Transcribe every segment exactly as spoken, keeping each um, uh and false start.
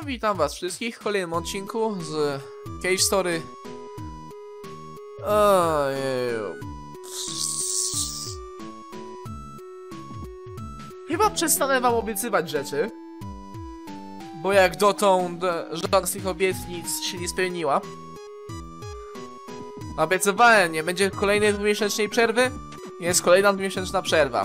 witam was wszystkich w kolejnym odcinku z Cave Story. Ojeju. Chyba przestanę wam obiecywać rzeczy, bo jak dotąd żadna z tych obietnic się nie spełniła. Obiecywałem, nie będzie kolejnej dwumiesięcznej przerwy. Jest kolejna dwumiesięczna przerwa.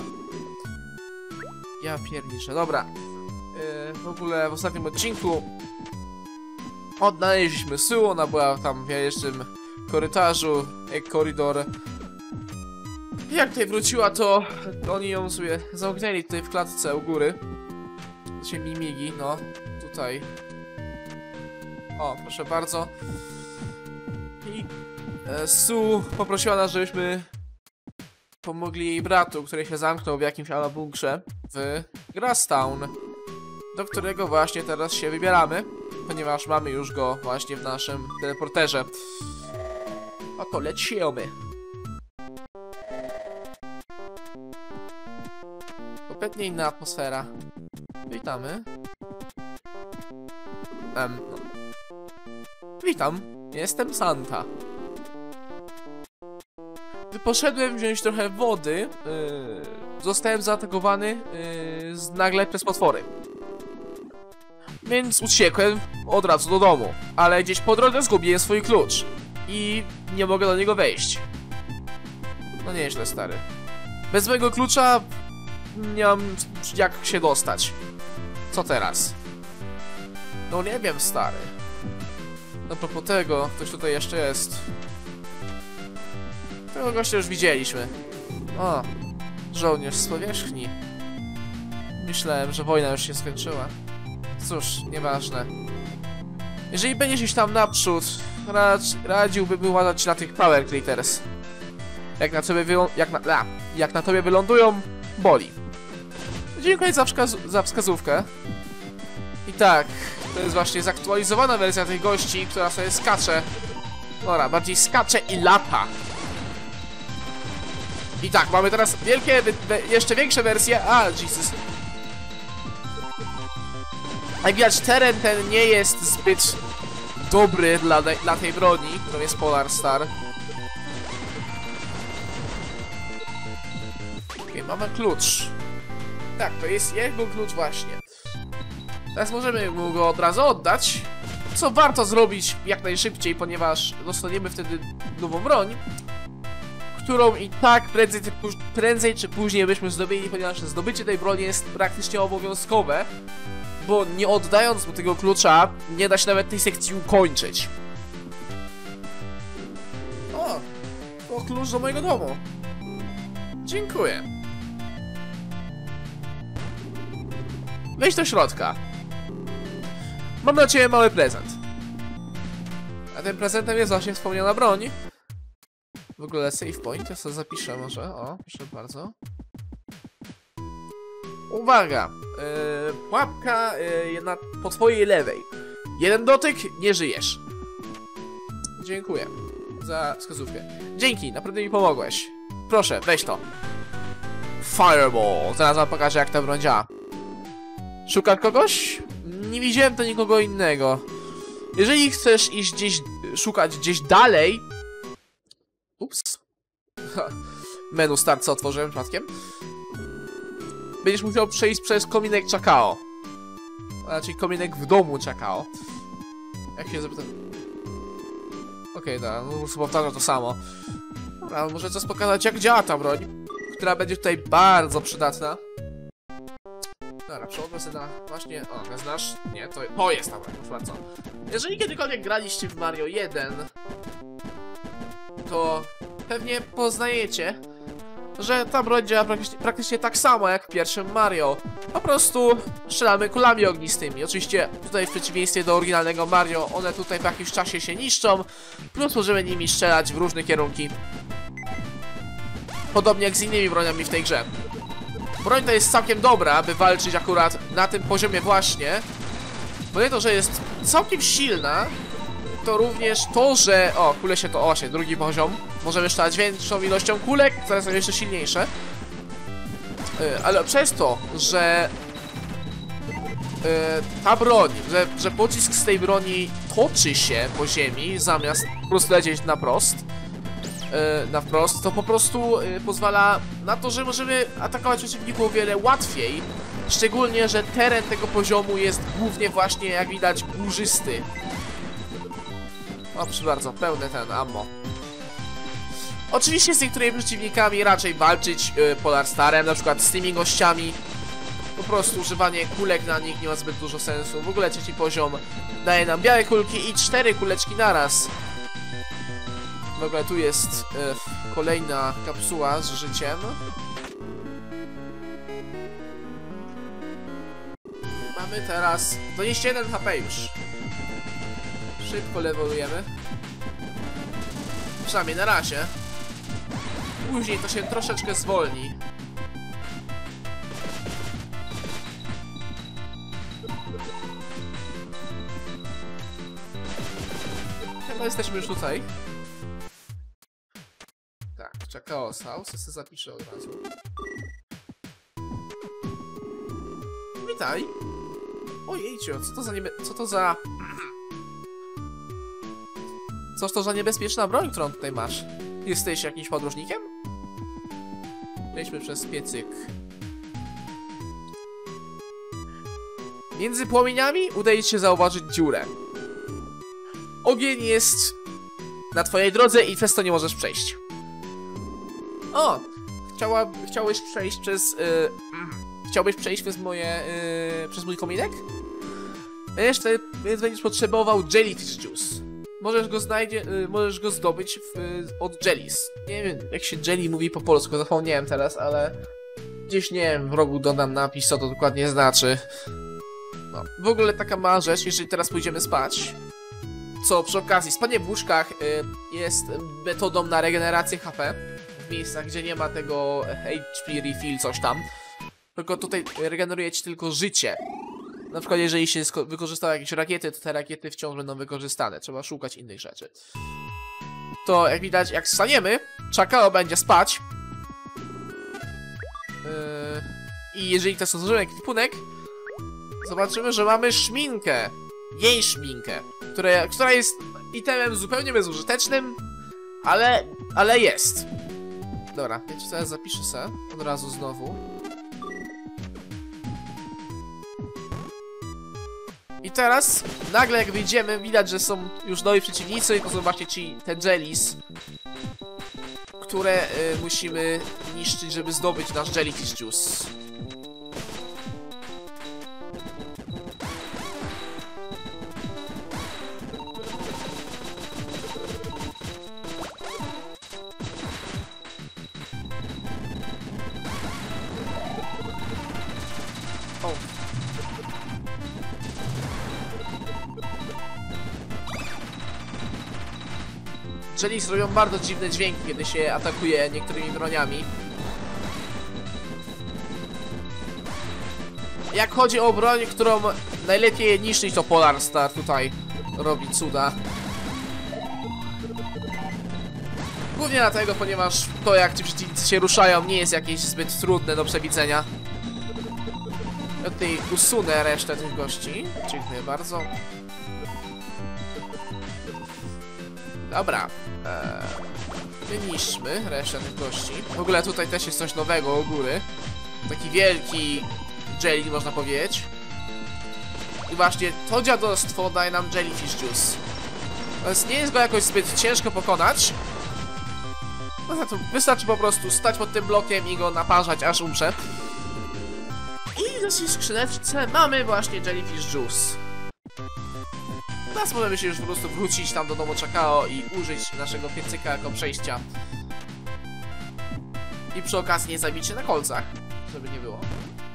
Ja pierniczę, dobra. Yy, w ogóle w ostatnim odcinku odnaleźliśmy Sue, ona była tam w jajecznym korytarzu, jak korydor. Jak tutaj wróciła, to oni ją sobie zamknęli tutaj w klatce u góry. Znaczy mimigi, no, tutaj. O, proszę bardzo. I e, Sue poprosiła nas, żebyśmy pomogli jej bratu, który się zamknął w jakimś alabunkrze w Grasstown, do którego właśnie teraz się wybieramy, ponieważ mamy już go właśnie w naszym teleporterze. Oto lecimy. Kompletnie inna atmosfera. Witamy. Um, no. Witam, jestem Santa. Gdy poszedłem wziąć trochę wody, yy, zostałem zaatakowany yy, z, nagle przez potwory. Więc uciekłem od razu do domu, ale gdzieś po drodze zgubiłem swój klucz i nie mogę do niego wejść. No nieźle, stary. Bez mojego klucza nie mam jak się dostać. Co teraz? No nie wiem, stary. A propos tego, ktoś tutaj jeszcze jest. Tego gościa już widzieliśmy. O, żołnierz z powierzchni. Myślałem, że wojna już się skończyła. Cóż, nieważne. Jeżeli będziesz iść tam naprzód, radź, radziłbym wyładać na tych Power Critters. Jak na tobie wylą jak na, a, jak na tobie wylądują, boli. Dziękuję za, wskaz za wskazówkę. I tak, to jest właśnie zaktualizowana wersja tych gości, która sobie skacze. Dobra, bardziej skacze i lata. I tak, mamy teraz wielkie, jeszcze większe wersje. A, Jesus. Jak widać, teren ten nie jest zbyt dobry dla, dla tej broni, którą jest Polar Star. Okej, mamy klucz. Tak, to jest jego klucz właśnie. Teraz możemy mu go od razu oddać, co warto zrobić jak najszybciej, ponieważ dostaniemy wtedy nową broń, którą i tak prędzej, prędzej czy później byśmy zdobyli, ponieważ zdobycie tej broni jest praktycznie obowiązkowe, bo nie oddając mu tego klucza, nie da się nawet tej sekcji ukończyć. O, to klucz do mojego domu. Dziękuję. Wejdź do środka. Mam dla ciebie mały prezent. A tym prezentem jest właśnie wspomniana broń. W ogóle save point, ja sobie zapiszę może. O, proszę bardzo. Uwaga! Yy, pułapka yy, na, po twojej lewej. Jeden dotyk, nie żyjesz. Dziękuję za wskazówkę. Dzięki, naprawdę mi pomogłeś. Proszę, weź to. Fireball. Zaraz wam pokażę, jak ta broń działa. Szukasz kogoś? Nie widziałem to nikogo innego. Jeżeli chcesz iść gdzieś, szukać gdzieś dalej. Ups. Menu start, co otworzyłem przypadkiem. Będziesz musiał przejść przez kominek Chakao. A raczej kominek w domu Chakao. Jak się zapytam. Okej, okay, dobra, no po prostu powtarzam to samo. Dobra, może coś pokazać, jak działa ta broń, która będzie tutaj bardzo przydatna. Dobra, przełóżmy sobie na właśnie... O, nie znasz? Nie, to, to jest tam, proszę bardzo. Jeżeli kiedykolwiek graliście w Mario jeden, to pewnie poznajecie, że ta broń działa praktycznie, praktycznie tak samo jak w pierwszym Mario. Po prostu strzelamy kulami ognistymi. Oczywiście tutaj w przeciwieństwie do oryginalnego Mario, one tutaj po jakimś czasie się niszczą, plus możemy nimi strzelać w różne kierunki. Podobnie jak z innymi broniami w tej grze. Broń ta jest całkiem dobra, aby walczyć akurat na tym poziomie właśnie. Bo nie to, że jest całkiem silna, to również to, że... O, kule się to... O, właśnie, drugi poziom. Możemy strzelać większą ilością kulek, które są jeszcze silniejsze. Yy, ale przez to, że ta broń, że, że pocisk z tej broni toczy się po ziemi, zamiast po prostu lecieć na prost, na wprost, to po prostu pozwala na to, że możemy atakować przeciwników o wiele łatwiej. Szczególnie, że teren tego poziomu jest głównie właśnie, jak widać, górzysty. O, proszę bardzo, pełne ten ammo. Oczywiście z niektórymi przeciwnikami raczej walczyć yy, Polar Starem, na przykład z tymi gościami. Po prostu używanie kulek na nich nie ma zbyt dużo sensu. W ogóle trzeci poziom daje nam białe kulki i cztery kuleczki naraz. W ogóle tu jest yy, kolejna kapsuła z życiem. Mamy teraz dwadzieścia jeden H P już. Szybko levelujemy. Przynajmniej na razie. Później to się troszeczkę zwolni. Chyba jesteśmy już tutaj. Tak, Chaos House, ja sobie zapiszę od razu. Witaj. Ojejciu, co to za niebe... co to za... Coż to za niebezpieczna broń, którą tutaj masz? Jesteś jakimś podróżnikiem? Przejdźmy przez piecyk. Między płomieniami udaje ci się zauważyć dziurę. Ogień jest na twojej drodze i przez to nie możesz przejść. O! Chciała, chciałeś przejść przez... Yy, chciałbyś przejść przez moje... Yy, przez mój kominek? Jeszcze więc będziesz potrzebował Jellyfish Juice. Możesz go znajdzie, y, możesz go zdobyć w, y, od Jellies. Nie wiem, jak się Jelly mówi po polsku, zapomniałem teraz, ale gdzieś, nie wiem, w rogu dodam napis, co to dokładnie znaczy. No, w ogóle taka mała rzecz, jeżeli teraz pójdziemy spać, co przy okazji, spanie w łóżkach y, jest metodą na regenerację H P, w miejscach, gdzie nie ma tego H P refill, coś tam, tylko tutaj regeneruje ci tylko życie. Na przykład jeżeli się wykorzystały jakieś rakiety, to te rakiety wciąż będą wykorzystane. Trzeba szukać innych rzeczy. To jak widać, jak wstaniemy, Chakao będzie spać. Yy, I jeżeli to stosujemy ekwipunek, zobaczymy, że mamy szminkę. Jej szminkę, które, która jest itemem zupełnie bezużytecznym, ale, ale jest. Dobra, wiecie co, ja zapiszę se od razu znowu. I teraz, nagle jak wyjdziemy, widać, że są już nowi przeciwnicy i to są właśnie ci, te Jellies, które y, musimy niszczyć, żeby zdobyć nasz Jellyfish Juice. O. Jellies robią bardzo dziwne dźwięki, kiedy się atakuje niektórymi broniami. Jak chodzi o broń, którą najlepiej niszczyć, to Polar Star tutaj robi cuda. Głównie dlatego, ponieważ to, jak ci przeciwnicy się ruszają, nie jest jakieś zbyt trudne do przewidzenia. Ja tutaj usunę resztę tych gości. Dziękuję bardzo. Dobra. Eee, wyniszczmy resztę tych gości. W ogóle tutaj też jest coś nowego u góry. Taki wielki jelly, można powiedzieć. I właśnie to dziadostwo daje nam Jellyfish Juice. Więc nie jest go jakoś zbyt ciężko pokonać. No to wystarczy po prostu stać pod tym blokiem i go naparzać, aż umrze. I w naszej skrzyneczce mamy właśnie Jellyfish Juice. Teraz możemy się już po prostu wrócić tam do domu Chakao i użyć naszego piecyka jako przejścia. I przy okazji nie zabić się na kolcach, żeby nie było.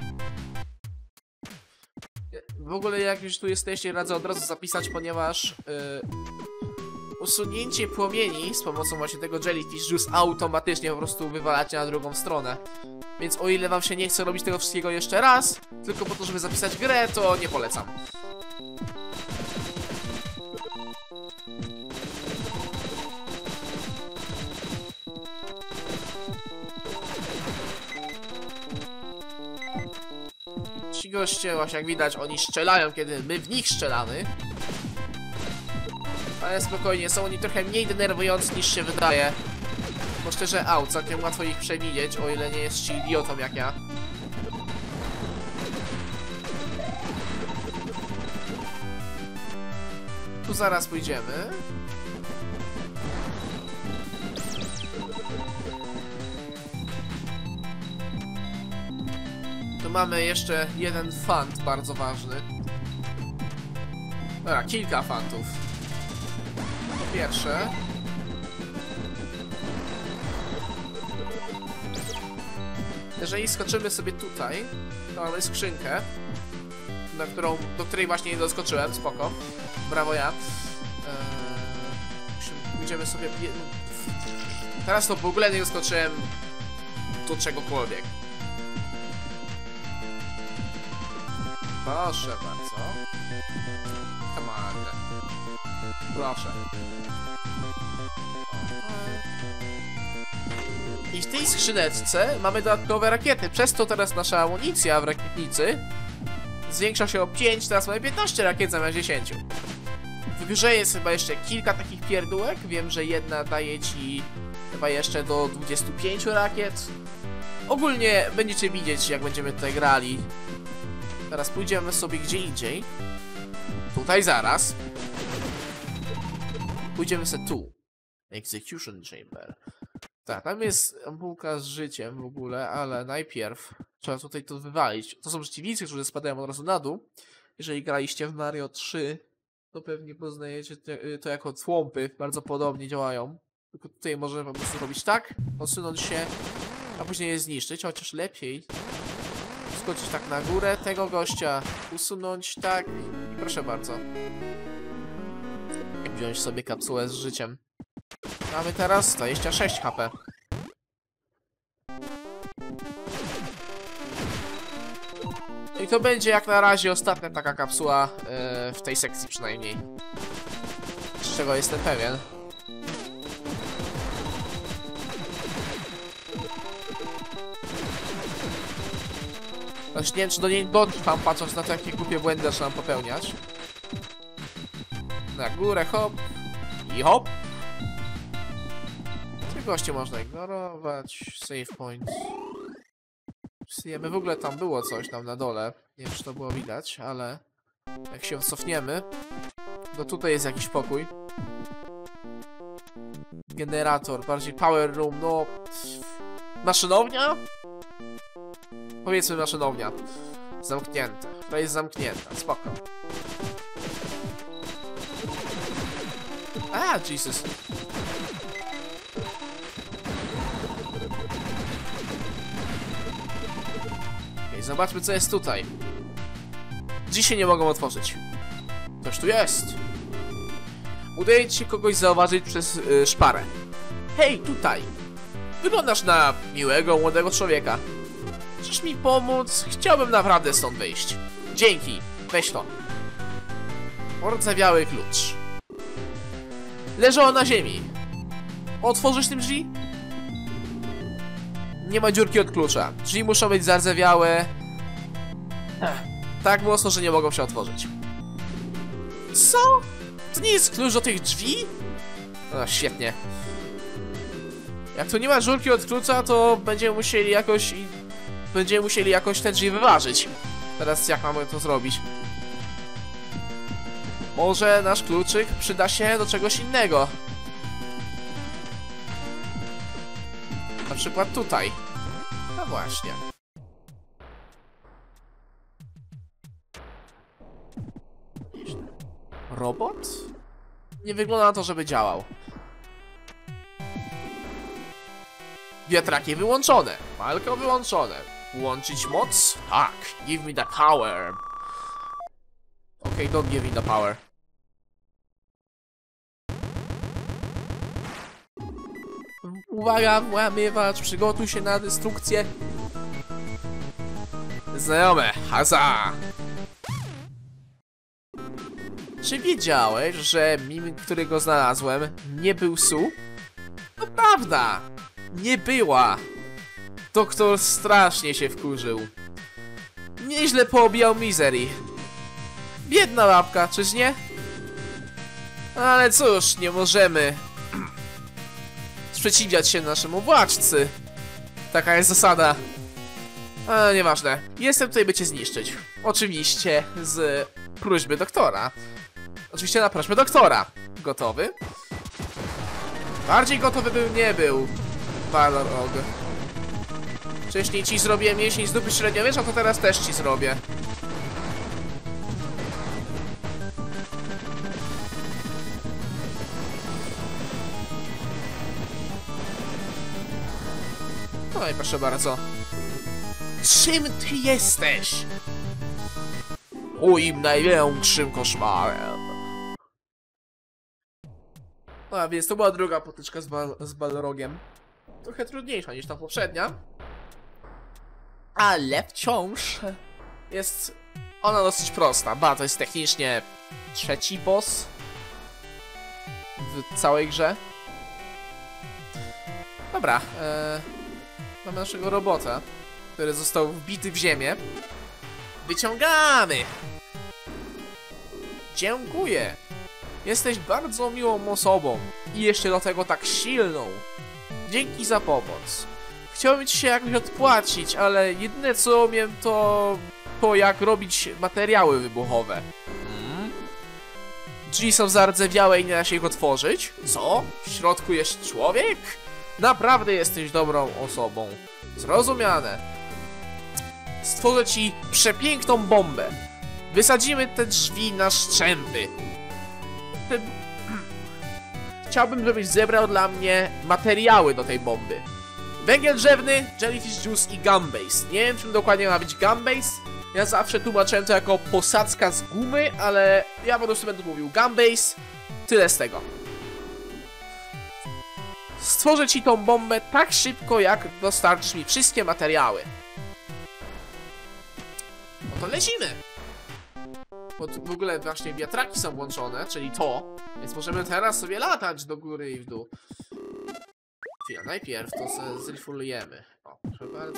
W ogóle jak już tu jesteście, radzę od razu zapisać, ponieważ yy, usunięcie płomieni z pomocą właśnie tego Jellyfish Juice automatycznie po prostu wywalacie na drugą stronę. Więc o ile wam się nie chce robić tego wszystkiego jeszcze raz, tylko po to, żeby zapisać grę, to nie polecam. Ci goście, właśnie jak widać, oni strzelają, kiedy my w nich strzelamy. Ale spokojnie, są oni trochę mniej denerwujący niż się wydaje. Bo szczerze, au, całkiem łatwo ich przewidzieć, o ile nie jest ci idiotą jak ja. Tu zaraz pójdziemy. Tu mamy jeszcze jeden fant bardzo ważny. Dobra, kilka fantów. Po pierwsze... Jeżeli skoczymy sobie tutaj, to mamy skrzynkę, na którą, do której właśnie nie doskoczyłem, spoko. Brawo ja. Eee, Pójdziemy sobie... Teraz to w ogóle nie doskoczyłem do czegokolwiek. Proszę bardzo. Come on. Proszę. I w tej skrzyneczce mamy dodatkowe rakiety. Przez to teraz nasza amunicja w rakietnicy zwiększa się o pięć, teraz mamy piętnaście rakiet zamiast dziesięć. W grze jest chyba jeszcze kilka takich pierdółek. Wiem, że jedna daje ci chyba jeszcze do dwudziestu pięciu rakiet. Ogólnie będziecie widzieć, jak będziemy tutaj grali. Teraz pójdziemy sobie gdzie indziej. Tutaj zaraz. Pójdziemy sobie tu. Execution Chamber. Tak, tam jest ampułka z życiem w ogóle, ale najpierw trzeba tutaj to wywalić. To są przeciwnicy, którzy spadają od razu na dół. Jeżeli graliście w Mario trzy, to pewnie poznajecie te, to jako tłąpy. Bardzo podobnie działają. Tylko tutaj możemy po prostu robić tak, odsunąć się, a później je zniszczyć, chociaż lepiej skoczyć tak na górę tego gościa, usunąć tak i proszę bardzo. Wziąć sobie kapsułę z życiem. Mamy teraz dwadzieścia sześć H P. I to będzie jak na razie ostatnia taka kapsuła yy, w tej sekcji przynajmniej. Z czego jestem pewien. Właśnie nie wiem, czy do niej dotrwam, patrząc na to, jakie głupie błędy zaczynam popełniać. Na górę, hop. I hop. Te goście można ignorować. Save point. Psujemy. W ogóle tam było coś tam na dole. Nie wiem, czy to było widać, ale jak się cofniemy, to tutaj jest jakiś pokój. Generator, bardziej power room, no... Maszynownia? Powiedzmy maszynownia. Zamknięta. To jest zamknięta, spoko. A, Jesus. Okay, zobaczmy, co jest tutaj. Dzisiaj nie mogą otworzyć. Coś tu jest. Udaje ci się kogoś zauważyć przez yy, szparę. Hej, tutaj. Wyglądasz na miłego, młodego człowieka. Chcesz mi pomóc? Chciałbym naprawdę stąd wyjść. Dzięki. Weź to. Ordzawiały klucz. Leży on na ziemi. Otworzysz tym drzwi? Nie ma dziurki od klucza. Drzwi muszą być zardzewiałe. Tak mocno, że nie mogą się otworzyć. Co? To nie jest klucz do tych drzwi? No, świetnie. Jak tu nie ma dziurki od klucza, to będziemy musieli jakoś... Będziemy musieli jakoś te drzwi wyważyć. Teraz jak mamy to zrobić? Może nasz kluczyk przyda się do czegoś innego. Na przykład tutaj. No właśnie. Robot? Nie wygląda na to, żeby działał. Wiatraki wyłączone. Walka wyłączone. Włączyć moc? Tak. Give me the power. Okej, okay, don't give me the power. Uwaga, włamywacz, przygotuj się na destrukcję. Znajome, haza! Czy wiedziałeś, że mim, którego znalazłem, nie był Su? To prawda! Nie była! Doktor strasznie się wkurzył. Nieźle poobijał Misery. Biedna babka, czyż nie? Ale cóż, nie możemy sprzeciwiać się naszemu władcy. Taka jest zasada. Ale nieważne. Jestem tutaj, by cię zniszczyć. Oczywiście z próśby doktora. Oczywiście na prośbę doktora. Gotowy? Bardziej gotowy bym nie był. Balrog. Wcześniej ci zrobiłem mięsień z dupy średniowiecza, to teraz też ci zrobię. No i proszę bardzo. Czym ty jesteś? Moim największym koszmarem. No a więc to była druga potyczka z, bal z Balrogiem. Trochę trudniejsza niż ta poprzednia. Ale wciąż jest ona dosyć prosta. Ba, to jest technicznie trzeci boss w całej grze. Dobra, ee, mamy naszego robota, który został wbity w ziemię. Wyciągamy! Dziękuję! Jesteś bardzo miłą osobą i jeszcze do tego tak silną. Dzięki za pomoc. Chciałbym ci się jakoś odpłacić, ale jedyne co umiem to... to jak robić materiały wybuchowe. Hmm? Drzwi są zardzewiałe i nie da się ich otworzyć? Co? W środku jest człowiek? Naprawdę jesteś dobrą osobą. Zrozumiane. Stworzę ci przepiękną bombę. Wysadzimy te drzwi na szczępy. Chciałbym, żebyś zebrał dla mnie materiały do tej bomby. Węgiel drzewny, jellyfish juice i gumbase. Nie wiem, czym dokładnie ma być gumbase. Ja zawsze tłumaczyłem to jako posadzka z gumy, ale ja po prostu będę mówił gumbase. Tyle z tego. Stworzę ci tą bombę tak szybko, jak dostarczysz mi wszystkie materiały. No to lecimy. Bo tu w ogóle właśnie wiatraki są włączone, czyli to. Więc możemy teraz sobie latać do góry i w dół. Chwila, najpierw to zrefulujemy. O, proszę bardzo.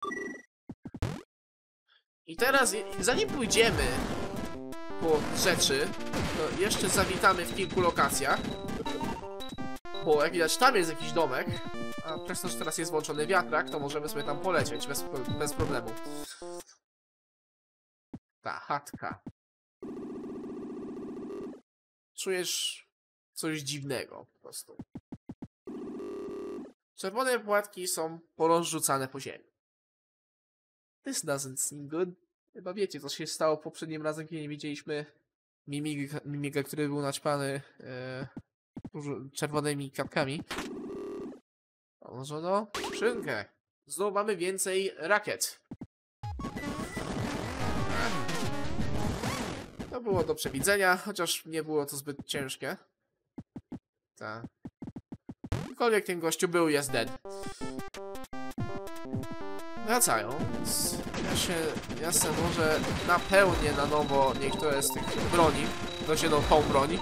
I teraz, zanim pójdziemy po rzeczy, to jeszcze zawitamy w kilku lokacjach. Bo jak widać, tam jest jakiś domek. A przez to, że teraz jest włączony wiatrak, to możemy sobie tam polecieć bez, bez problemu. Ta chatka. Czujesz coś dziwnego po prostu. Czerwone płatki są porozrzucane po ziemi. This doesn't seem good. Chyba wiecie, co się stało poprzednim razem, kiedy nie widzieliśmy mimika, mimika który był naćpany e, czerwonymi kwiatkami. Położono skrzynkę. Znowu mamy więcej rakiet. To było do przewidzenia, chociaż nie było to zbyt ciężkie. Tak. Kimkolwiek ten gościu był, jest dead. Wracają, więc ja się, ja se może napełnię na nowo niektóre z tych broni. Właśnie no, tą broń.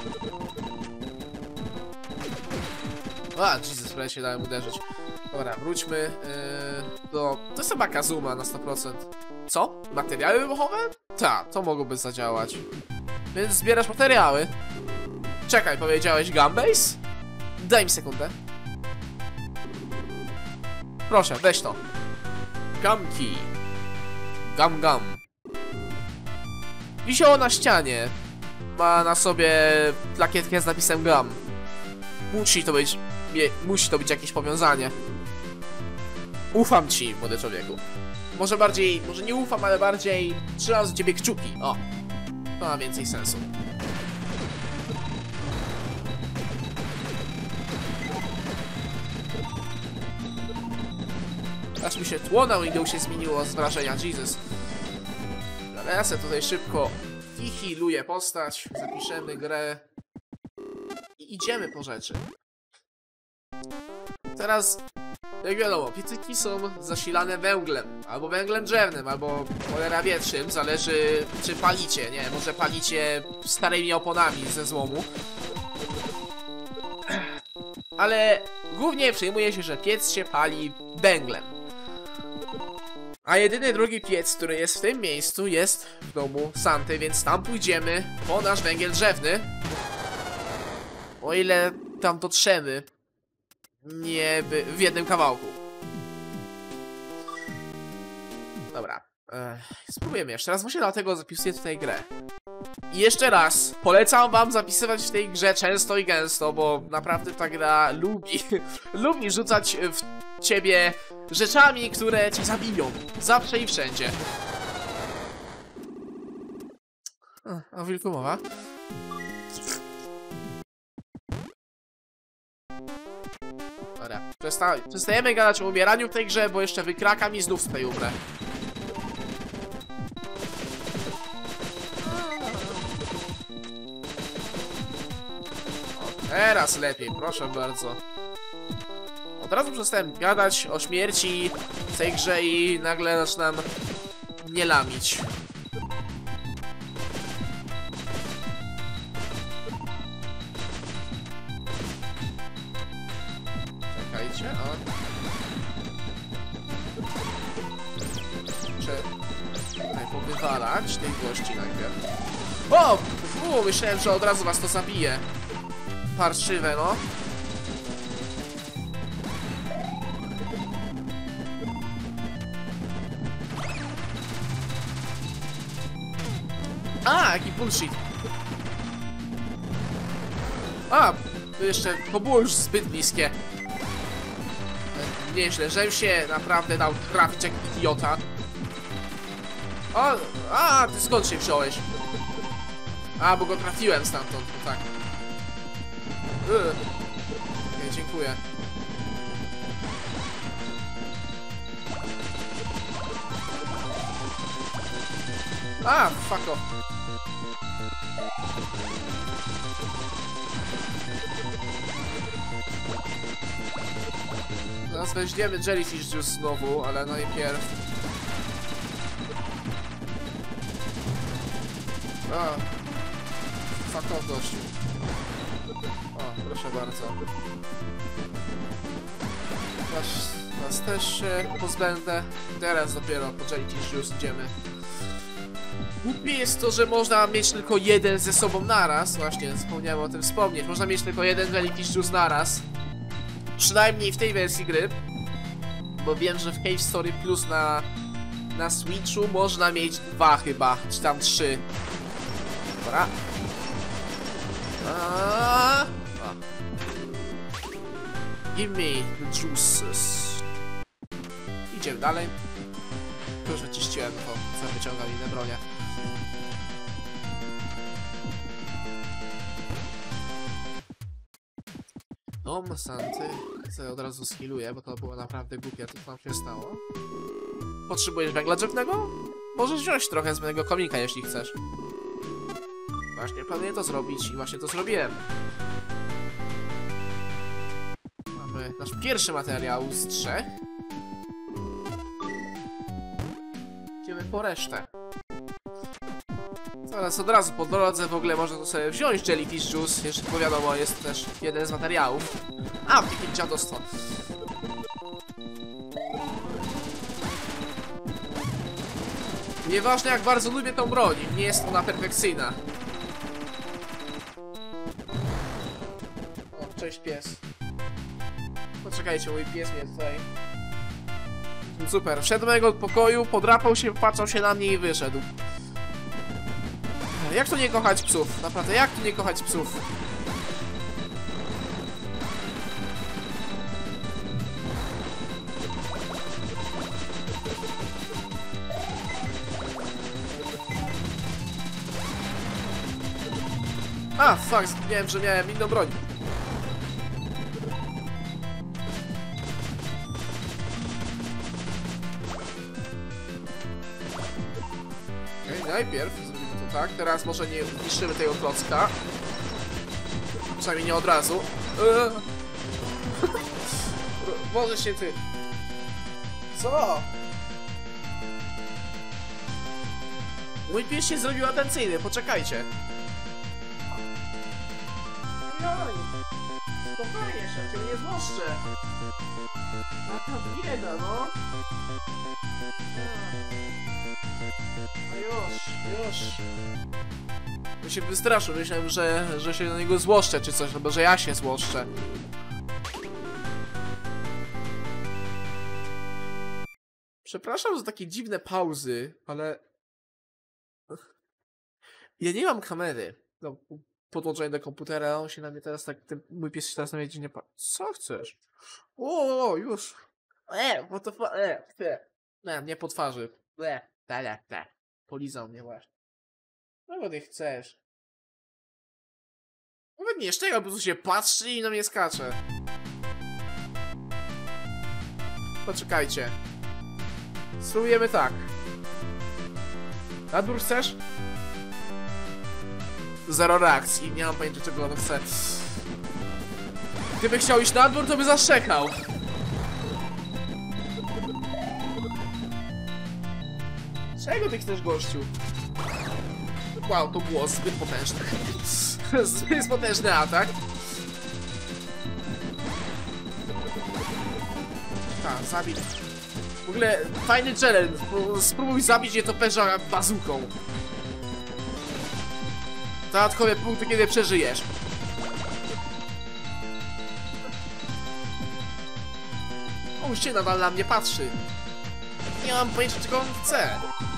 A, Jesus, prawie się dałem uderzyć. Dobra, wróćmy yy, do... To jest chyba Kazuma na sto procent. Co? Materiały wybuchowe? Ta, to mogłoby zadziałać. Więc zbierasz materiały. Czekaj, powiedziałeś gumbase? Daj mi sekundę. Proszę, weź to. Gumki. Gum gum. Wisiało na ścianie. Ma na sobie plakietkę z napisem gum. Musi to być... Nie, musi to być jakieś powiązanie. Ufam ci, młody człowieku. Może bardziej... Może nie ufam, ale bardziej... Trzymam z ciebie kciuki. O. To ma więcej sensu. Aż mi się tło na window się zmieniło z wrażenia, Jesus. Ale ja sobie tutaj szybko fihiluję postać, zapiszemy grę i idziemy po rzeczy. Teraz, jak wiadomo, piecyki są zasilane węglem, albo węglem drzewnym, albo cholera wie czym, zależy czy palicie, nie, może palicie starymi oponami ze złomu. Ale głównie przyjmuje się, że piec się pali węglem. A jedyny drugi piec, który jest w tym miejscu, jest w domu Santy, więc tam pójdziemy po nasz węgiel drzewny. O ile tam dotrzemy. Nie by... w jednym kawałku. Dobra. Ech, spróbujemy jeszcze raz, właśnie dlatego zapisuję tutaj grę. I jeszcze raz, polecam wam zapisywać w tej grze często i gęsto, bo naprawdę ta gra lubi, lubi rzucać w ciebie rzeczami, które cię zabiją. Zawsze i wszędzie. A, o wilku mowa. Dobra, Przesta przestajemy gadać o umieraniu w tej grze, bo jeszcze wykrakam i znów z tej umrę. Teraz lepiej, proszę bardzo. Od razu przestałem gadać o śmierci w tej grze i nagle zaczynam nie lamić. Czekajcie, o. Muszę tutaj powywalać tej gości najpierw. O! U, myślałem, że od razu was to zabije. Parszywe, no. A, jaki bullshit. A, to jeszcze, to było już zbyt bliskie. Nieźle, żem się naprawdę dał trafić jak idiota. O, a, ty skąd się wziąłeś? A, bo go trafiłem stamtąd, no tak. Yy. Okay, dziękuję. A, fuck off. Teraz weźmiemy Jellyfish Juice znowu, ale najpierw... A, fuck off, gościu. O, proszę bardzo. Was, was też się pozbędę. Teraz dopiero po Jellyfish Juice idziemy. Głupie jest to, że można mieć tylko jeden ze sobą naraz. Właśnie, zapomniałem o tym wspomnieć. Można mieć tylko jeden Jellyfish Juice naraz. Przynajmniej w tej wersji gry. Bo wiem, że w Cave Story Plus na, na Switchu można mieć dwa chyba, czy tam trzy. Dobra. A. Give me the juices. Idziemy dalej. Już wyczyściłem to, co wyciągam inne bronie. Dom Santy. Co od razu skilluję, bo to było naprawdę głupie, co tam się stało. Potrzebujesz węgla drzewnego? Możesz wziąć trochę z mojego komika, jeśli chcesz. Właśnie planuję to zrobić i właśnie to zrobiłem. Mamy nasz pierwszy materiał z trzech. Idziemy po resztę. Teraz od razu po drodze w ogóle można to sobie wziąć Jellyfish Juice, jeszcze tylko wiadomo, jest też jeden z materiałów. A, takie dziadostwo. Nieważne jak bardzo lubię tą broń, nie jest ona perfekcyjna. O, cześć pies. Poczekajcie, mój pies mnie tutaj... Super, wszedł do mojego pokoju, podrapał się, patrzał się na mnie i wyszedł. Jak to nie kochać psów? Naprawdę, jak to nie kochać psów? A, fuck, zapomniałem, że miałem inną broń. Okej, okay, najpierw zrobimy to tak, teraz może nie zniszczymy tego klocka. Przynajmniej nie od razu. Eee. Może się ty... Co? Mój pies się zrobił atencyjny, poczekajcie. No. Spokojnie, że cię nie złoszczę. A ta bieda, no. No już, już. Bo się wystraszył, myślałem, że, że się na niego złoszczę czy coś, albo że ja się złoszczę. Przepraszam za takie dziwne pauzy, ale... Ja nie mam kamery. No, podłączenie do komputera, on się na mnie teraz tak... Ten mój pies się teraz na mnie dziwnie patrzy. Co chcesz? O, o, już. E, bo to... E, e. Nie, nie po twarzy. E, te, te. Polizał mnie właśnie. No bo nie chcesz. Nawet nie jeszcze, po prostu się patrzy i na mnie skacze. Poczekajcie. Spróbujemy tak. Nadbór chcesz? Zero reakcji. Nie mam pojęcia, czego on chce. Gdyby chciał iść na dwór, to by zaszczekał. Czego ty chcesz, gościu? Wow, to było zbyt potężne. Zbyt potężny atak. Tak, zabić. W ogóle fajny challenge. Spróbuj zabić nietoperza bazuką. Dodatkowe punkty, kiedy przeżyjesz. On się nadal na mnie patrzy. Nie mam pojęcia, czego on chce.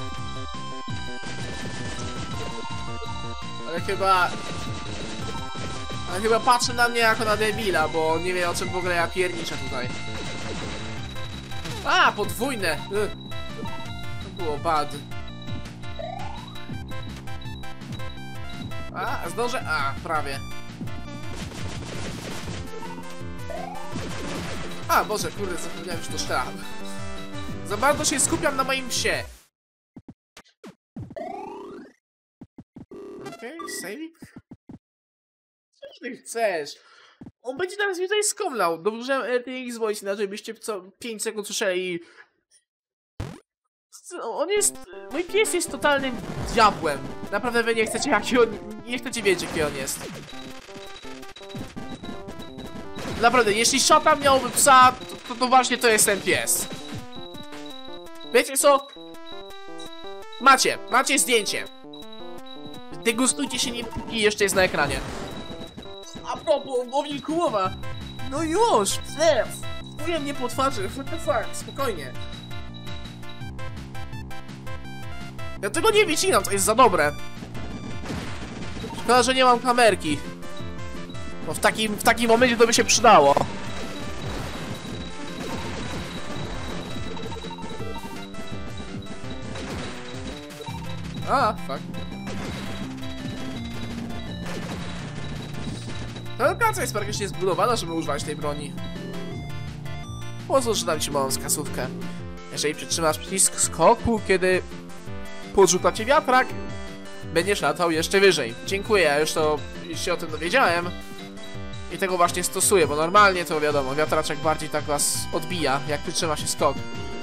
Ale chyba... Ale chyba patrzy na mnie jako na debila, bo nie wie, o czym w ogóle ja pierniczę tutaj. A, podwójne! Ugh. To było bad. A, zdążę? A, prawie. A, Boże, kurde, zapomniałem, że to sztab. Za bardzo się skupiam na moim psie. Okej, okay, saving? Co ty chcesz? On będzie teraz mnie tutaj skomlał. Dobrze, że R T X Voice, inaczej byście co pięć sekund słyszeli. On jest... Mój pies jest totalnym diabłem. Naprawdę wy nie chcecie jaki on... Nie chcecie wiedzieć, jaki on jest. Naprawdę, jeśli szatan miałby psa, to, to, to właśnie to jest ten pies. Wiecie co? Macie, macie zdjęcie. Degustujcie się, nie i jeszcze jest na ekranie. A propos, bo wilkułowa. No już, nie, mówię mnie po twarzy, what the fuck, spokojnie. Ja tego nie wycinam, to jest za dobre. Szkoda, że nie mam kamerki. Bo w takim, w takim momencie to by się przydało. A, fuck. Ta lokacja jest praktycznie zbudowana, żeby używać tej broni. Pozwól, że dam ci małą skasówkę. Jeżeli przytrzymasz przycisk skoku, kiedy podrzuca cię wiatrak, będziesz latał jeszcze wyżej. Dziękuję, ja już to już się o tym dowiedziałem. I tego właśnie stosuję, bo normalnie to wiadomo, wiatraczek bardziej tak was odbija, jak przytrzyma się skok.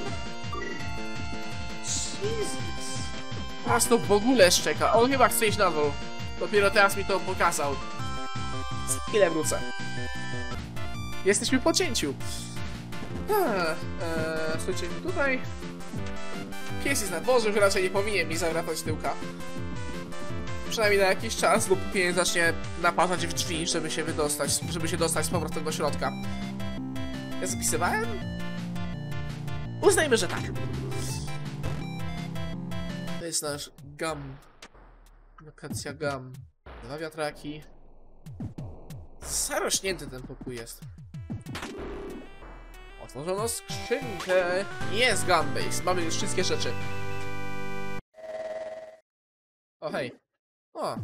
Jesus. Teraz to w ogóle szczeka. On chyba chce iść na dół. Dopiero teraz mi to pokazał. Za chwilę wrócę. Jesteśmy po cięciu. Eee, słuchajcie, tutaj pies jest na dworze, już raczej nie powinien mi zawracać tyłka. Przynajmniej na jakiś czas, dopóki nie zacznie naparzać w drzwi, żeby się wydostać, żeby się dostać z powrotem do środka. Ja zapisywałem? Uznajmy, że tak. To jest nasz gam. Lokacja gam. Dwa wiatraki. Zarośnięty ten pokój jest. Otworzono skrzynkę. Jest Gunbase. Mamy już wszystkie rzeczy. O hej. O.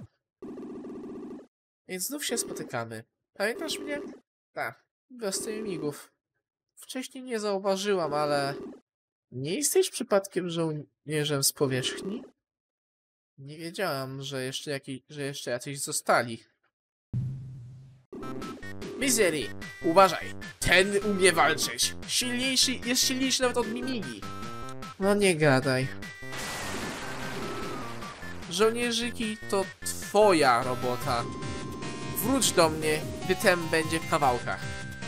Więc znów się spotykamy. Pamiętasz mnie? Tak. Bez tych migów. Wcześniej nie zauważyłam, ale... Nie jesteś przypadkiem żołnierzem z powierzchni? Nie wiedziałam, że jeszcze, jaki... że jeszcze jacyś zostali. Misery, uważaj. Ten umie walczyć. Silniejszy, jest silniejszy nawet od Mimigi. No nie gadaj. Żołnierzyki to twoja robota. Wróć do mnie bytem będzie w kawałkach.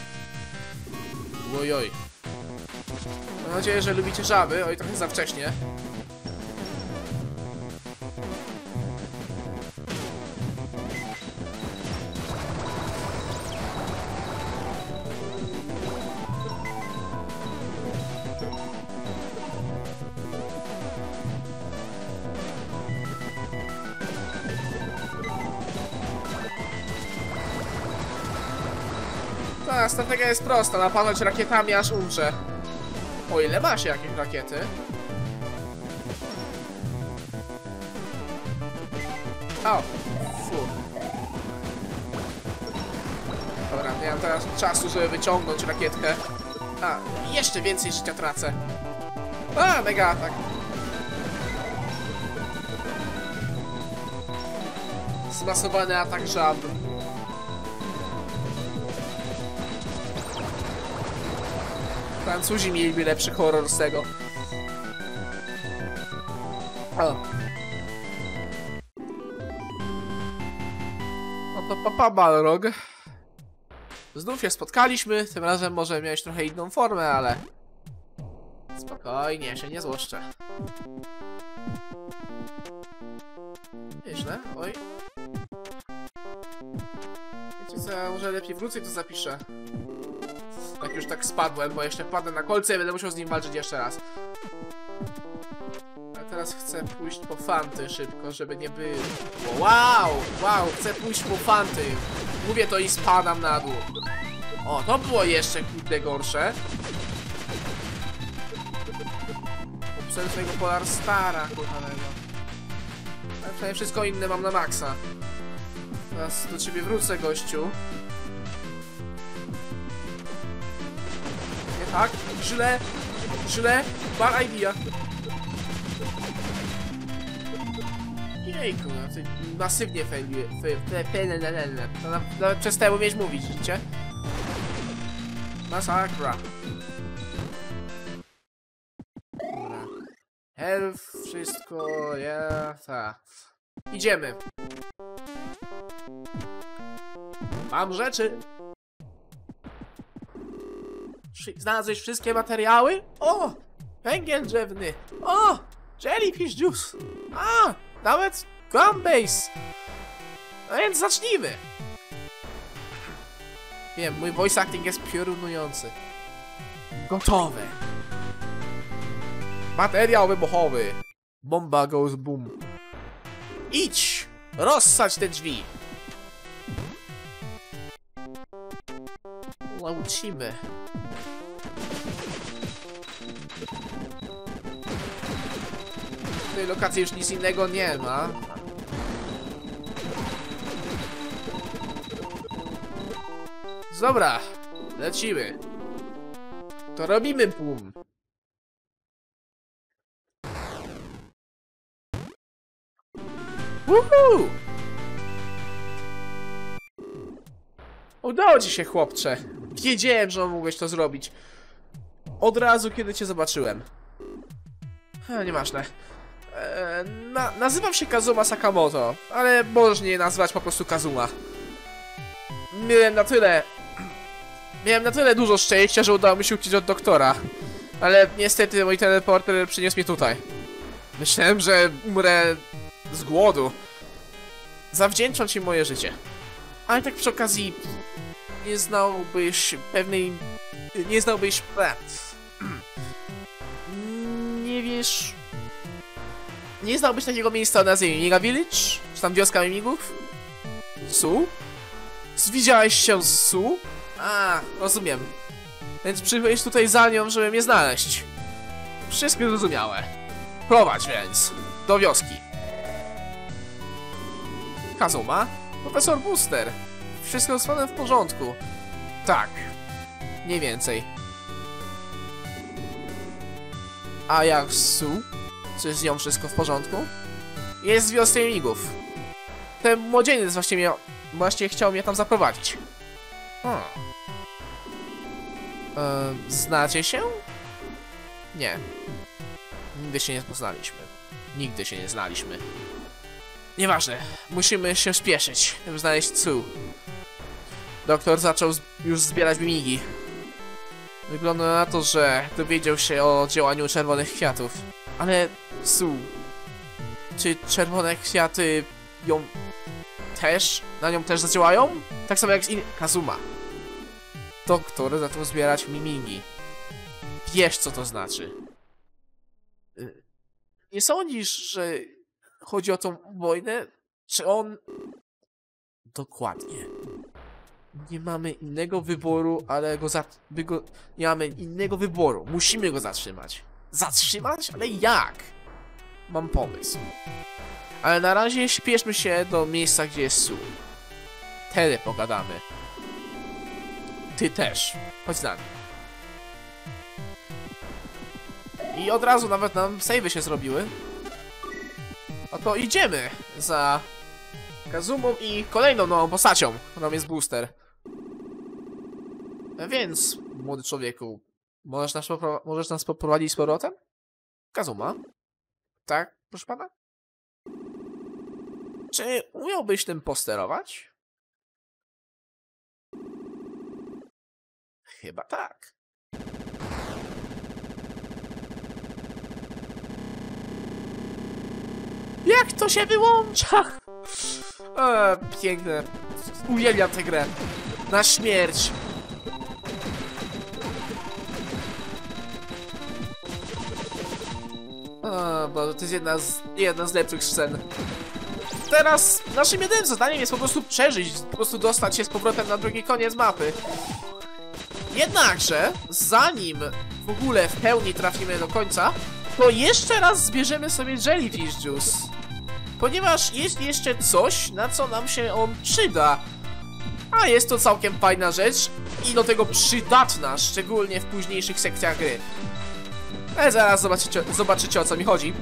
Ojoj. Mam nadzieję, że lubicie żaby. Oj, trochę za wcześnie. Ta strategia jest prosta, napadać rakietami aż umrze. O ile ma się jakieś rakiety. O, fu. Dobra, nie mam teraz czasu, żeby wyciągnąć rakietkę. A, jeszcze więcej życia tracę. A, mega atak. Zmasowany atak żab. Francuzi mieliby lepszy horror z tego. O. No to papa Balrog. Znów się spotkaliśmy. Tym razem może miałeś trochę inną formę, ale... Spokojnie, się nie złoszczę. Nieźle, oj. Wiecie co, ja może lepiej wrócę i to zapiszę. Jak już tak spadłem, bo jeszcze padnę na kolce i będę musiał z nim walczyć jeszcze raz. A teraz chcę pójść po fanty szybko, żeby nie było. Wow! Wow! Chcę pójść po fanty. Mówię to i spadam na dół. O, to było jeszcze kurde gorsze. Poprzedłem swojego Polar Stara, kochanego. Ale przynajmniej wszystko inne mam na maksa. Teraz do ciebie wrócę, gościu. Tak, źle, źle, bad idea. Jejku, no to masywnie failuje, nawet przestałem umieć mówić, widzicie? Masakra. Dobra. Health, wszystko, ja, ta. Idziemy. Mam rzeczy. Znalazłeś wszystkie materiały? O! Węgiel drzewny! O! Jellyfish juice! A! Nawet Gumbase! No więc zacznijmy! Wiem, mój voice acting jest piorunujący. Gotowe! Materiał wybuchowy! Bomba goes boom! Idź! Rozsadź te drzwi! Lecimy. W tej lokacji już nic innego nie ma. Dobra, lecimy. To robimy boom. Woohoo! Udało ci się, chłopcze. Wiedziałem, że mógłeś to zrobić. Od razu, kiedy cię zobaczyłem. E, nieważne. E, na, nazywam się Kazuma Sakamoto, ale możesz mnie nazwać po prostu Kazuma. Miałem na tyle... Miałem na tyle dużo szczęścia, że udało mi się uciec od doktora. Ale niestety mój teleporter przyniósł mnie tutaj. Myślałem, że umrę z głodu. Zawdzięczam ci moje życie. Ale tak przy okazji... Nie znałbyś pewnej... Nie znałbyś... Nie wiesz... Nie znałbyś takiego miejsca o nazwie Mimiga Village? Czy tam wioska mimigów? Su? Widziałeś się z Su? A, rozumiem. Więc przybyłeś tutaj za nią, żeby mnie znaleźć. Wszystko zrozumiałe. Prowadź więc do wioski. Kazuma? Profesor Booster. Wszystko z panem w porządku. Tak. Nie więcej. A jak Su? Czy z nią wszystko w porządku? Jest z wiosce mimigów. Ten młodzieniec właśnie mnie... Właśnie chciał mnie tam zaprowadzić. Hmm. Eee, znacie się? Nie. Nigdy się nie poznaliśmy. Nigdy się nie znaliśmy. Nieważne. Musimy się spieszyć, żeby znaleźć Su. Doktor zaczął z już zbierać mimigi. Wygląda na to, że dowiedział się o działaniu czerwonych kwiatów. Ale, Su... Czy czerwone kwiaty ją... też? Na nią też zadziałają? Tak samo jak z in... Kazuma. Doktor zaczął zbierać mimigi. Wiesz, co to znaczy. Nie sądzisz, że chodzi o tą wojnę? Czy on... Dokładnie. Nie mamy innego wyboru, ale go za... By go... Nie mamy innego wyboru. Musimy go zatrzymać. Zatrzymać? Ale jak? Mam pomysł. Ale na razie śpieszmy się do miejsca, gdzie jest Su. Wtedy pogadamy. Ty też. Chodź z nami. I od razu nawet nam save'y się zrobiły. Oto idziemy za Kazumą i kolejną nową postacią, którą jest Booster. A więc, młody człowieku, możesz nas, możesz nas poprowadzić z powrotem? Kazuma? Tak, proszę pana? Czy umiałbyś tym posterować? Chyba tak. Jak to się wyłącza? E, piękne. Uwielbiam tę grę. Na śmierć. O, bo to jest jedna z, jedna z lepszych scen. Teraz naszym jedynym zadaniem jest po prostu przeżyć, po prostu dostać się z powrotem na drugi koniec mapy. Jednakże, zanim w ogóle w pełni trafimy do końca, to jeszcze raz zbierzemy sobie Jellyfish Juice. Ponieważ jest jeszcze coś, na co nam się on przyda. A jest to całkiem fajna rzecz i do tego przydatna, szczególnie w późniejszych sekcjach gry. Ale zaraz zobaczycie, zobaczycie o co mi chodzi.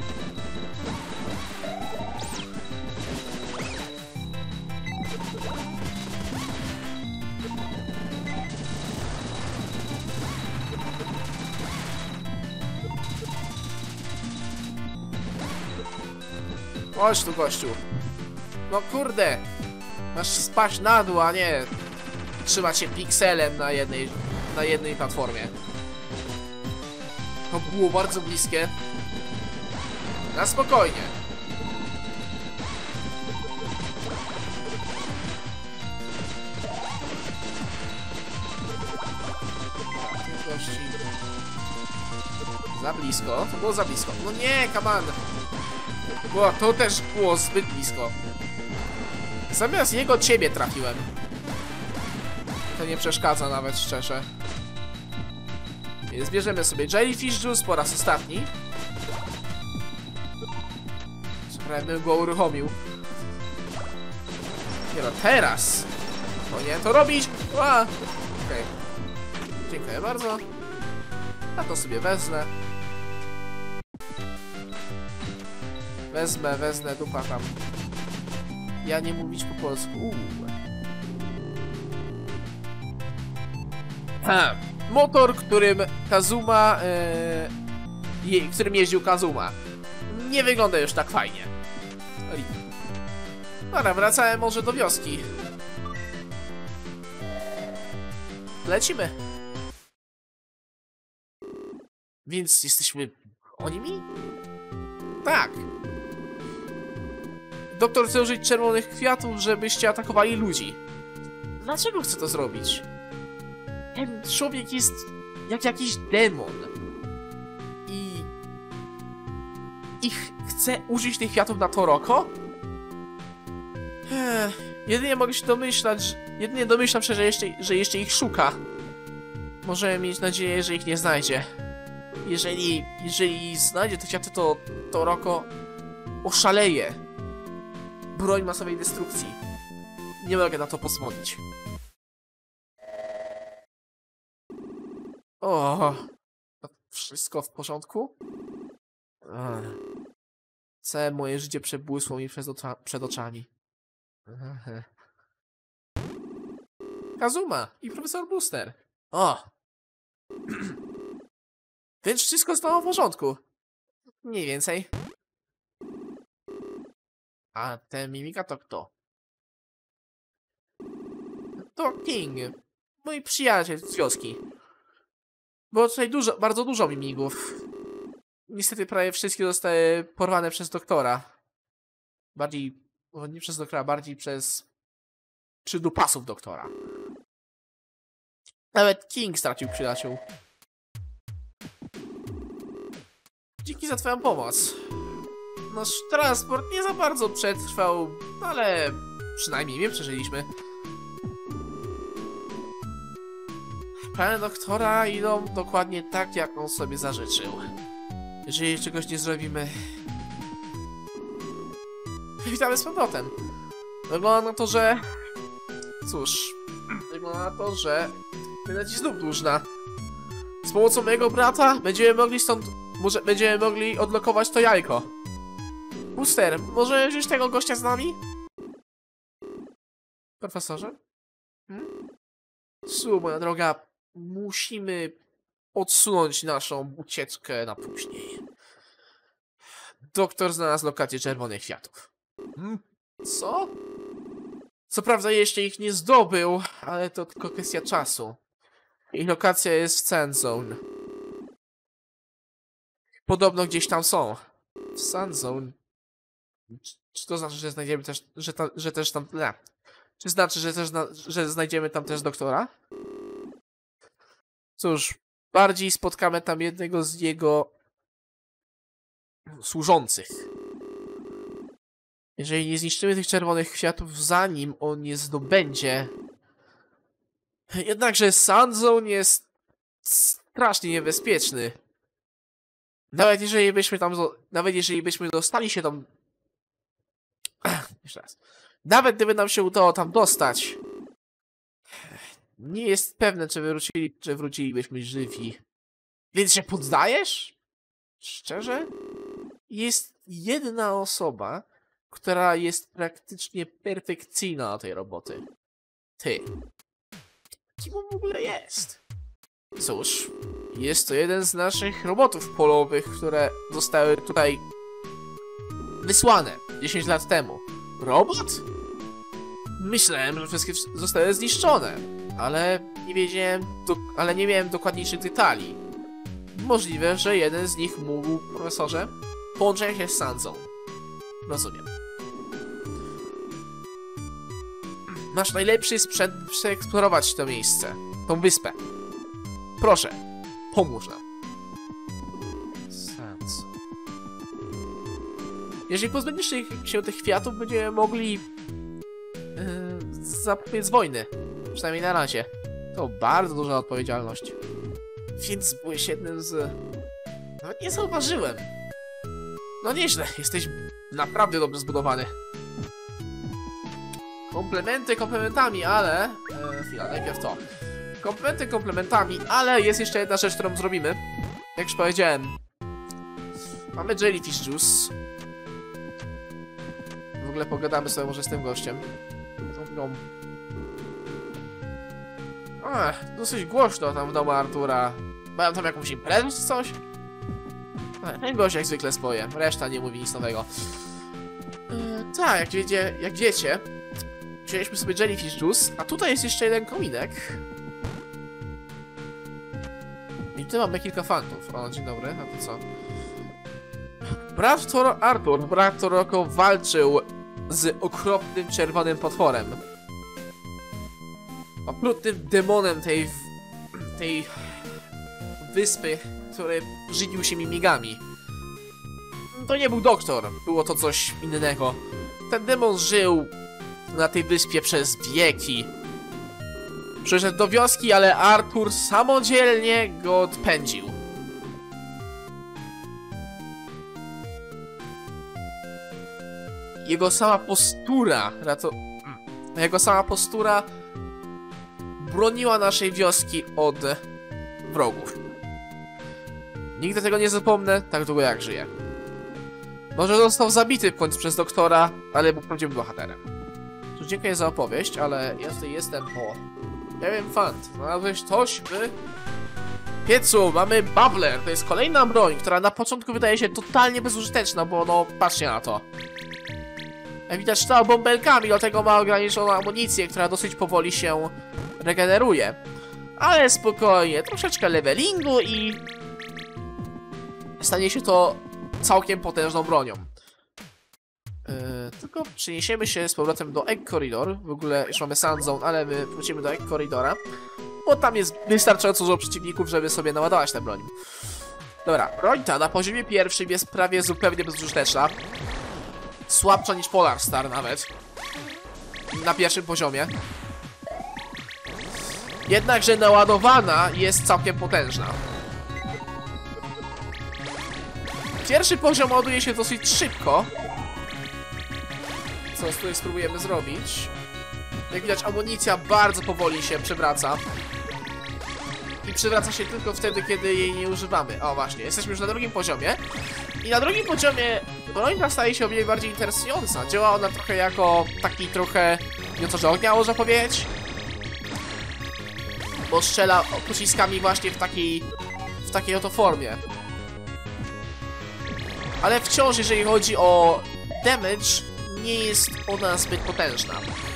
Chodź tu, gościu. No kurde. Masz spaść na dół, a nie trzymać się pikselem na jednej, na jednej platformie. To było bardzo bliskie. Na spokojnie. Gości. Za blisko. To było za blisko. No nie, come on. Bo to też było zbyt blisko. Zamiast jego ciebie trafiłem. To nie przeszkadza nawet, szczerze. Więc bierzemy sobie Jellyfish Juice po raz ostatni. Prawie bym go uruchomił. Nie no, teraz powinien to robić. Okej. Okay. Dziękuję bardzo. A to sobie wezmę. Wezmę, wezmę, dupa tam. Ja nie mówić po polsku. Uuu. Ha. Motor, którym Kazuma... Yy, je, którym jeździł Kazuma. Nie wygląda już tak fajnie. Dobra, wracałem może do wioski. Lecimy. Więc jesteśmy... onimi? Tak. Doktor chce użyć czerwonych kwiatów, żebyście atakowali ludzi. Dlaczego chce to zrobić? Ten człowiek jest jak jakiś demon. I... I ch chce użyć tych kwiatów na Toroko? Ech, jedynie mogę się domyślać, że... Jedynie domyślam się, że jeszcze, że jeszcze ich szuka. Możemy mieć nadzieję, że ich nie znajdzie. Jeżeli... Jeżeli znajdzie te kwiaty, to Toroko oszaleje. Broń masowej destrukcji. Nie mogę na to pozwolić. O, wszystko w porządku? Ech. Całe moje życie przebłysło mi przed, oca przed oczami. Ech. Kazuma i profesor Booster. O! Więc wszystko stało w porządku. Mniej więcej. A ten mimika to kto? to King. Mój przyjaciel z wioski. Było tutaj dużo, bardzo dużo mimigów. Niestety prawie wszystkie zostały porwane przez doktora. Bardziej, nie przez doktora, bardziej przez przydupasów doktora. Nawet King stracił przyjaciół. Dzięki za twoją pomoc. Nasz transport nie za bardzo przetrwał, ale przynajmniej my przeżyliśmy. Plany doktora idą dokładnie tak, jak on sobie zażyczył. Jeżeli czegoś nie zrobimy... Witamy z powrotem. Wygląda na to, że... Cóż... Wygląda na to, że... Będę ci znów dłużna. Z pomocą mojego brata będziemy mogli stąd... Może będziemy mogli odlokować to jajko. Booster, może wziąć tego gościa z nami? Profesorze? Hmm? Su, moja droga, musimy odsunąć naszą ucieczkę na później. Doktor znalazł lokację czerwonych kwiatów. Hmm? Co? Co prawda jeszcze ich nie zdobył, ale to tylko kwestia czasu. Ich lokacja jest w Sandzone. Podobno gdzieś tam są. W Sandzone? Czy to znaczy, że znajdziemy też, że, ta, że też tam... Nie. Czy znaczy, że też na, że znajdziemy tam też doktora? Cóż, bardziej spotkamy tam jednego z jego służących. Jeżeli nie zniszczymy tych czerwonych kwiatów, zanim on je zdobędzie... Jednakże Sandzone jest strasznie niebezpieczny. Nawet jeżeli byśmy tam... Nawet jeżeli byśmy dostali się tam... Jeszcze raz. Nawet gdyby nam się udało tam dostać, nie jest pewne, czy wrócili, czy wrócilibyśmy żywi. Więc się poddajesz? Szczerze? Jest jedna osoba, która jest praktycznie perfekcyjna do tej roboty. Ty. Kim on w ogóle jest? Cóż, jest to jeden z naszych robotów polowych, które zostały tutaj wysłane dziesięć lat temu. Robot? Myślałem, że wszystkie zostały zniszczone, ale nie wiedziałem, do, ale nie miałem dokładniejszych detali. Możliwe, że jeden z nich mógł, profesorze, połączenia się z Sandzone. Rozumiem. Nasz najlepszy sprzęt przeeksplorować to miejsce, tą wyspę. Proszę, pomóż nam. Sandzone. Jeżeli pozbędziesz się tych kwiatów, będziemy mogli yy, zapobiec wojny. Przynajmniej na razie. To bardzo duża odpowiedzialność. Więc byłeś jednym z... Nawet nie zauważyłem. No nieźle, jesteś naprawdę dobrze zbudowany. Komplementy komplementami, ale... E, chwila, najpierw to. Komplementy komplementami, ale jest jeszcze jedna rzecz, którą zrobimy. Jak już powiedziałem. Mamy Jellyfish Juice. W ogóle pogadamy sobie może z tym gościem. Ach, dosyć głośno tam w domu Artura. Mają tam jakąś imprezę czy coś? Ech, ten gość jak zwykle swoje, reszta nie mówi nic nowego. Yy, tak, jak wiecie, jak wiecie, wzięliśmy sobie Jellyfish Juice, a tutaj jest jeszcze jeden kominek. I tu mamy kilka fantów. O, dzień dobry, a to co? Brat Toro Artur, brat Toroko walczył z okropnym czerwonym potworem. Okrutnym demonem tej... tej... wyspy, który żywił się mimigami. To nie był doktor, było to coś innego. Ten demon żył na tej wyspie przez wieki. Przyszedł do wioski, ale Artur samodzielnie go odpędził. Jego sama postura, rato... jego sama postura broniła naszej wioski od wrogów. Nigdy tego nie zapomnę, tak długo jak żyję. Może został zabity w końcu przez doktora, ale był prawdziwym bohaterem. Cóż, dziękuję za opowieść, ale ja tutaj jestem po... Ja wiem, fant. Znalazłeś coś w... piecu, mamy Bubbler. To jest kolejna broń, która na początku wydaje się totalnie bezużyteczna, bo no, patrzcie na to. Jak widać, strzela bąbelkami, dlatego ma ograniczoną amunicję, która dosyć powoli się regeneruje. Ale spokojnie, troszeczkę levelingu i stanie się to całkiem potężną bronią. Yy, tylko przeniesiemy się z powrotem do Egg Corridor. W ogóle już mamy Sand Zone, ale my wrócimy do Egg Corridora, bo tam jest wystarczająco dużo przeciwników, żeby sobie naładować tę broń. Dobra, broń ta na poziomie pierwszym jest prawie zupełnie bezużyteczna. Słabsza niż Polar Star nawet. Na pierwszym poziomie. Jednakże naładowana jest całkiem potężna. Pierwszy poziom ładuje się dosyć szybko. Co tutaj spróbujemy zrobić. Jak widać, amunicja bardzo powoli się przewraca. I przewraca się tylko wtedy, kiedy jej nie używamy. O właśnie, jesteśmy już na drugim poziomie. I na drugim poziomie broń ta staje się o wiele bardziej interesująca. Działa ona trochę jako taki trochę miotaż ognia, można powiedzieć. Bo strzela pociskami właśnie w takiej w takiej oto formie. Ale wciąż, jeżeli chodzi o damage, nie jest ona zbyt potężna.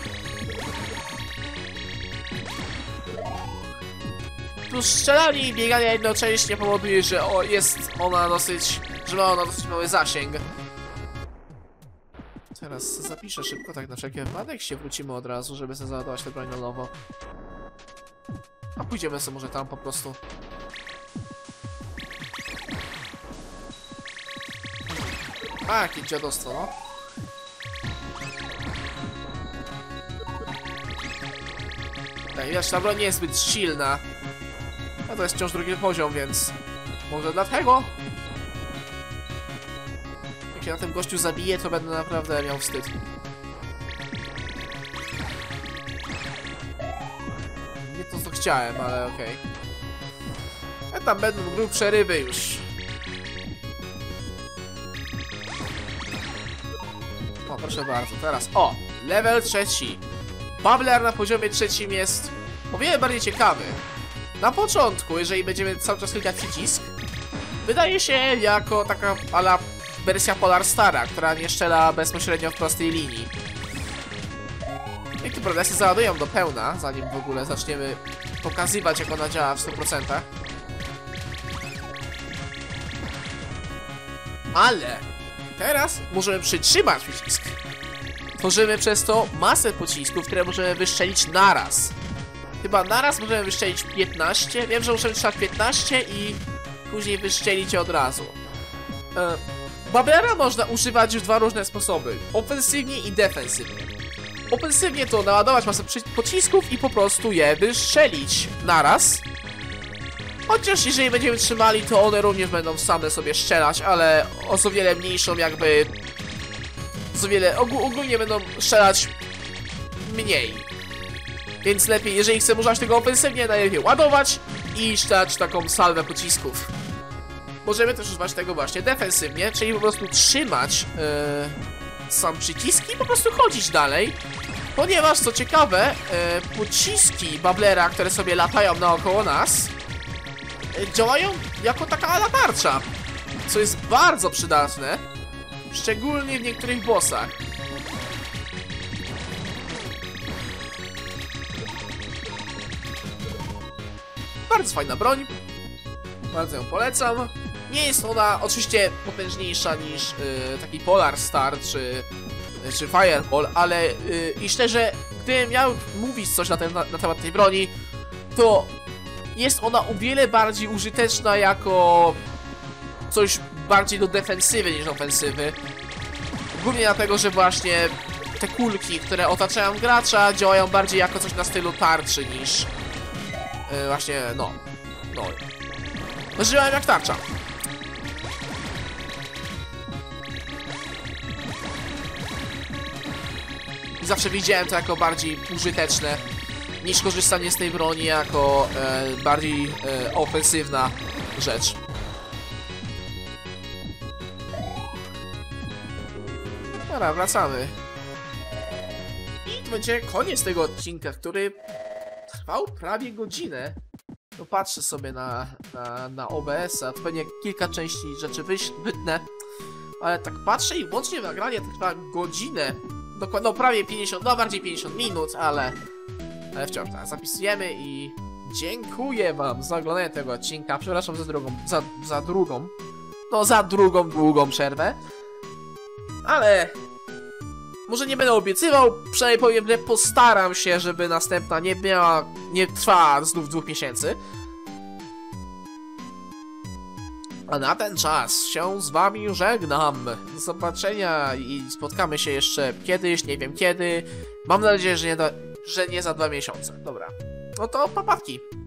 Plus strzelanie i bieganie jednocześnie powoduje, że o, jest ona dosyć, że ma ona dosyć mały zasięg. Teraz zapiszę szybko, tak na wszelki wypadek się wrócimy od razu, żeby sobie załadować tę broń na nowo. A pójdziemy sobie może tam po prostu. A, jakie dziadostwo, no. Tak, wiesz, ta broń nie jest zbyt silna. A to jest wciąż drugi poziom, więc może dlatego. Jak się na tym gościu zabije, to będę naprawdę miał wstyd. Nie to, co chciałem, ale okej. Okay. A tam będą grubsze ryby już. O, proszę bardzo, teraz. O! Level trzeci. Bubbler na poziomie trzecim jest o wiele bardziej ciekawy. Na początku, jeżeli będziemy cały czas klikać przycisk, wydaje się jako taka ala wersja Polar Stara, która nie strzela bezpośrednio w prostej linii. I tu progresy załadują do pełna, zanim w ogóle zaczniemy pokazywać, jak ona działa w stu procentach. Ale teraz możemy przytrzymać przycisk. Tworzymy przez to masę pocisków, które możemy wystrzelić naraz. Chyba naraz możemy wystrzelić piętnaście. Wiem, że możemy strzelać piętnaście i później wystrzelić je od razu. E, Bubblera można używać w dwa różne sposoby. Ofensywnie i defensywnie. Ofensywnie to naładować masę pocisków i po prostu je wystrzelić naraz. Chociaż jeżeli będziemy trzymali, to one również będą same sobie strzelać, ale o co wiele mniejszą jakby... O wiele... Ogól, ogólnie będą strzelać mniej. Więc lepiej, jeżeli chcemy używać tego ofensywnie, najlepiej ładować i strzelać taką salwę pocisków. Możemy też używać tego właśnie defensywnie, czyli po prostu trzymać yy, sam przycisk i po prostu chodzić dalej. Ponieważ, co ciekawe, yy, pociski Bubblera, które sobie latają naokoło nas, yy, działają jako taka latarcza, co jest bardzo przydatne, szczególnie w niektórych bossach. Bardzo fajna broń, bardzo ją polecam. Nie jest ona oczywiście potężniejsza niż yy, taki Polar Star czy, yy, czy Fireball, ale yy, i szczerze, gdybym miał mówić coś na, ten, na, na temat tej broni, to jest ona o wiele bardziej użyteczna jako coś bardziej do defensywy niż ofensywy. Głównie dlatego, że właśnie te kulki, które otaczają gracza, działają bardziej jako coś na stylu tarczy niż yy, właśnie, no, no. No, działają jak tarcza. I zawsze widziałem to jako bardziej użyteczne niż korzystanie z tej broni jako e, bardziej e, ofensywna rzecz. Dobra, wracamy. I to będzie koniec tego odcinka, który trwał prawie godzinę. No patrzę sobie na, na, na O B S-a, to pewnie kilka części rzeczy wytnę. Ale tak patrzę i łącznie nagranie trwa godzinę dokładnie, no prawie pięćdziesiąt, no bardziej pięćdziesiąt minut, ale, ale wciąż tak, zapisujemy i dziękuję wam za oglądanie tego odcinka, przepraszam za drugą, za, za drugą, no za drugą długą przerwę, ale może nie będę obiecywał, przynajmniej powiem, że postaram się, żeby następna nie miała, nie trwała znów dwóch miesięcy. A na ten czas się z wami żegnam. Do zobaczenia i spotkamy się jeszcze kiedyś, nie wiem kiedy. Mam nadzieję, że nie, da, że nie za dwa miesiące. Dobra. No to papatki.